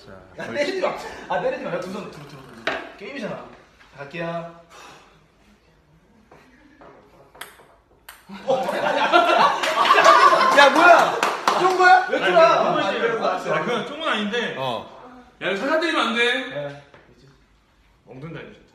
야, 때리지 마. 아, 때리지 마. 야, 두 손. 게임이잖아. 갈게요. 야 뭐야? 쫀 거야? 왜 틀어? 그건 쫑은 아닌데. 야, 이거 살살 때리면 안 돼. 네. 엉덩이 다니죠.